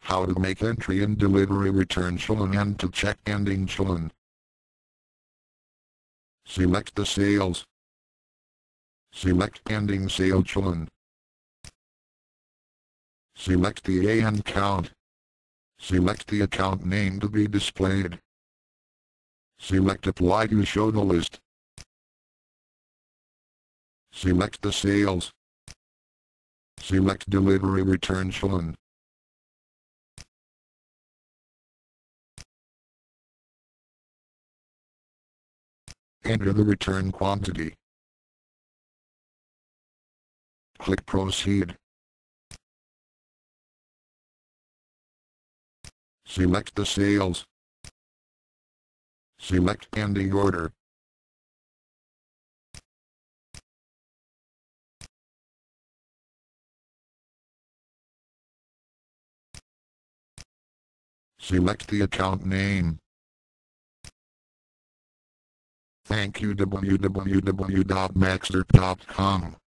How to make entry in delivery return Challan and to check ending Challan. Select the sales. Select ending sale Challan. Select the AN count. Select the account name to be displayed. Select Apply to show the list. Select the sales. Select Delivery Return Challan. Enter the return quantity. Click Proceed. Select the sales. Select Ending Order. Select the account name. Thank you www.MaxxERP.com